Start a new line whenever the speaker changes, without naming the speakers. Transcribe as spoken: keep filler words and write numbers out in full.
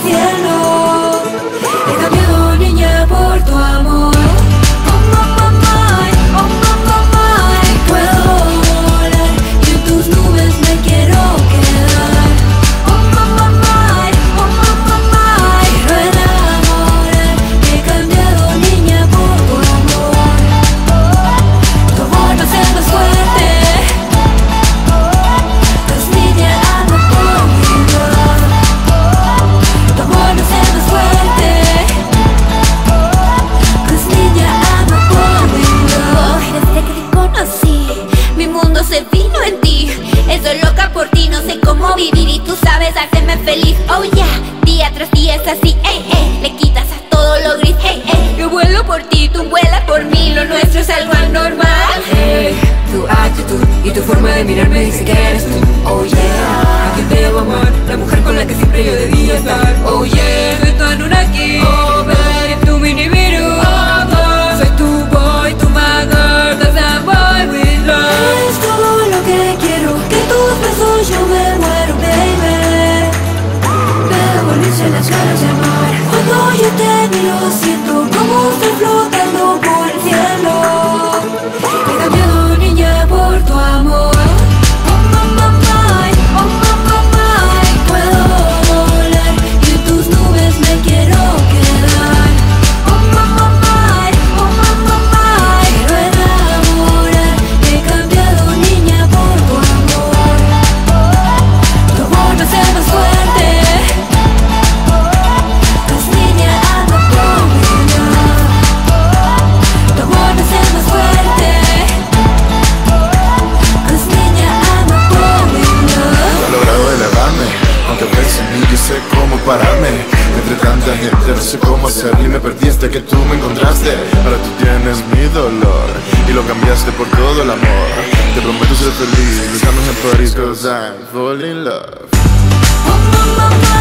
cielo. He cambiado, niña, por tu amor. Oh mamá, oh mamá, puedo volar y en tus nubes me quiero quedar. Oh mamá, oh mamá, quiero enamorar. He cambiado, niña, por tu amor. Tu amor me hace más fuerte. Pues niña, anda por mi lado. Tu amor me hace más fuerte. Pues niña, anda por mi lado. Desde que te conocí, mi mundo se vino en ti. Estoy loca por ti, no sé cómo vivir y tú sabes hacerme feliz. Oh yeah, día tras día es así, ey, ey. Le quitas a todo lo gris, ey, ey. Yo vuelo por ti, tú vuelas por mí. Lo nuestro es algo anormal.
Hey, tu actitud y tu forma de mirarme dice que eres tú. Oh yeah, a quien debo amar, la mujer con la que siempre yo debía estar. Oh yeah, soy tu Anunnaki. Oh babe, tu mini virus. Oh boy, soy tu boy, tu mother. That's a boy with love.
Es todo lo que quiero, que tus besos yo me muero, baby. Me devolviste las ganas de amar. Cuando yo te miro siento como estoy flotando por el cielo. He cambiado, niña, por tu amor. Oh mamá, oh mamá, puedo volar y en tus nubes me quiero quedar. Oh mamá, oh mamá, quiero enamorar. He cambiado, niña, por tu amor. Tu amor me hace más fuerte. Pues niña, anda por mi lado. Tu amor me hace más fuerte. Pues niña, anda por mi lado.
He logrado elevarme, aunque a veces ni yo sé cómo pararme. Entre tanta gente no sé cómo hacer y me perdí hasta que tú me encontraste. Ahora tú tienes mi dolor y lo cambiaste por todo el amor. Te prometo ser feliz, estamos en París, cause I'm falling in love.
Oh mamá,